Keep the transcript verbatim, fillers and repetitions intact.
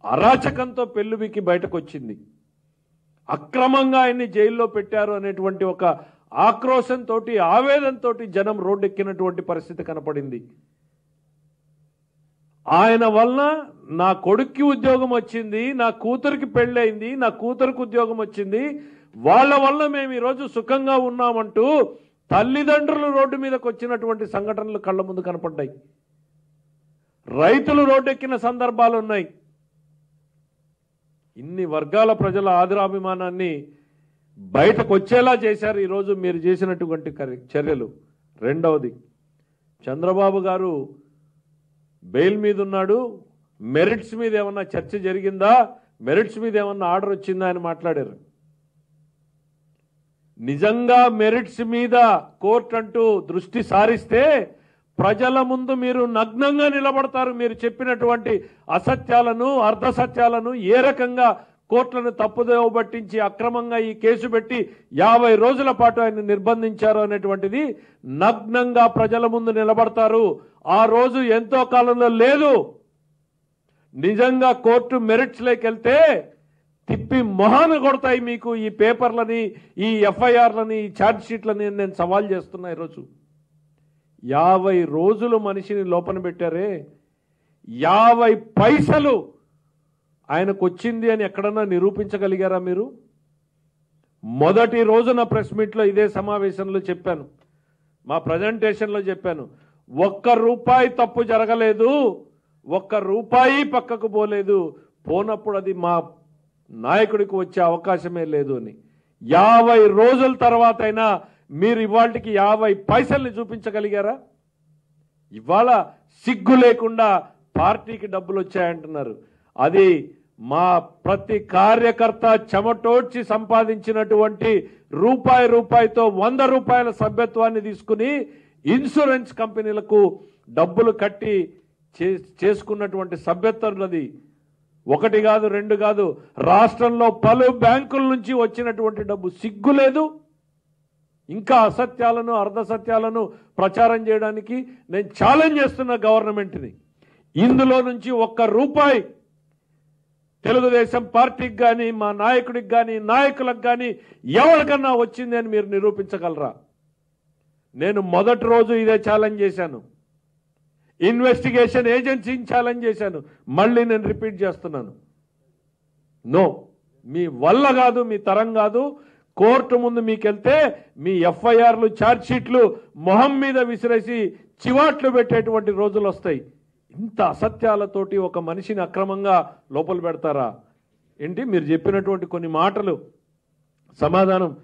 అరాచకంతో పెళ్ళుబికి బయటకు వచ్చింది. అక్రమంగా ఆయన్ని జైల్లో పెట్టారు అనేటువంటి ఒక ఆక్రోశంతో ఆవేదనతో జనం రోడ్డెక్కినటువంటి పరిస్థితి కనపడింది. ఆయన వలన నా కొడుక్కి ఉద్యోగం వచ్చింది, నా కూతురికి పెళ్ళయింది, నా కూతురికి ఉద్యోగం వచ్చింది, వాళ్ళ వల్ల మేము ఈరోజు సుఖంగా ఉన్నామంటూ తల్లిదండ్రులు రోడ్డు మీదకి వచ్చినటువంటి సంఘటనలు కళ్ళ ముందు కనపడ్డాయి. రైతులు రోడ్డెక్కిన సందర్భాలు ఉన్నాయి. ఇన్ని వర్గాల ప్రజల ఆదరాభిమానాన్ని బయటకు వచ్చేలా చేశారు ఈరోజు మీరు చేసినటువంటి చర్యలు. రెండవది, చంద్రబాబు గారు బెయిల్ మీద ఉన్నాడు, మెరిట్స్ మీద ఏమన్నా చర్చ జరిగిందా, మెరిట్స్ మీద ఏమన్నా ఆర్డర్ వచ్చిందా అని మాట్లాడారు. నిజంగా మెరిట్స్ మీద కోర్టు అంటూ దృష్టి సారిస్తే ప్రజల ముందు మీరు నగ్నంగా నిలబడతారు. మీరు చెప్పినటువంటి అసత్యాలను అర్ధసత్యాలను ఏ రకంగా కోర్టులను తప్పుదోవ పట్టించి అక్రమంగా ఈ కేసు పెట్టి యాభై రోజుల పాటు ఆయన నిర్బంధించారు అనేటువంటిది నగ్నంగా ప్రజల ముందు నిలబడతారు. ఆ రోజు ఎంతో కాలంలో లేదు. నిజంగా కోర్టు మెరిట్స్లోకి వెళ్తే తిప్పి మొహాన కొడతాయి మీకు ఈ పేపర్లని, ఈ ఎఫ్ఐఆర్లని, ఈ ఛార్జ్ షీట్లని నేను సవాల్ చేస్తున్నా. ఈరోజు యాభై రోజులు మనిషిని లోపల పెట్టారే, యాభై పైసలు ఆయనకు వచ్చింది అని ఎక్కడన్నా నిరూపించగలిగారా మీరు? మొదటి రోజున ప్రెస్ మీట్లో ఇదే సమావేశంలో చెప్పాను, మా ప్రజెంటేషన్లో చెప్పాను, ఒక్క రూపాయి తప్పు జరగలేదు, ఒక్క రూపాయి పక్కకు పోలేదు, పోనప్పుడు అది మా నాయకుడికి వచ్చే అవకాశమే లేదు అని. యాభై రోజుల తర్వాత అయినా మీరు ఇవాళకి యాభై పైసల్ని చూపించగలిగారా? ఇవాళ సిగ్గు లేకుండా పార్టీకి డబ్బులు వచ్చాయంటున్నారు. అది మా ప్రతి కార్యకర్త చెమటోడ్చి సంపాదించినటువంటి రూపాయి రూపాయితో వంద రూపాయల సభ్యత్వాన్ని తీసుకుని ఇన్సూరెన్స్ కంపెనీలకు డబ్బులు కట్టి చేసుకున్నటువంటి సభ్యత్వాలది. ఒకటి కాదు, రెండు కాదు, రాష్ట్రంలో పలు బ్యాంకుల నుంచి వచ్చినటువంటి డబ్బు. సిగ్గు లేదు? ఇంకా అసత్యాలను అర్ధసత్యాలను ప్రచారం చేయడానికి నేను ఛాలెంజ్ చేస్తున్న గవర్నమెంట్ని. ఇందులో నుంచి ఒక్క రూపాయి తెలుగుదేశం పార్టీకి కానీ, మా నాయకుడికి కానీ, నాయకులకు కానీ ఎవరికన్నా వచ్చింది అని మీరు నిరూపించగలరా? నేను మొదటి రోజు ఇదే ఛాలెంజ్ చేశాను, ఇన్వెస్టిగేషన్ ఏజెన్సీని ఛాలెంజ్ చేశాను, మళ్ళీ నేను రిపీట్ చేస్తున్నాను. నో, మీ వల్ల కాదు, మీ తరం కాదు. కోర్టు ముందు మీకు వెళ్తే మీ ఎఫ్ఐఆర్లు, ఛార్జ్ షీట్లు మొహం మీద విసిరేసి చివాట్లు పెట్టేటువంటి రోజులు వస్తాయి. ఇంత అసత్యాలతోటి ఒక మనిషిని అక్రమంగా లోపల పెడతారా ఏంటి? మీరు చెప్పినటువంటి కొన్ని మాటలు సమాధానం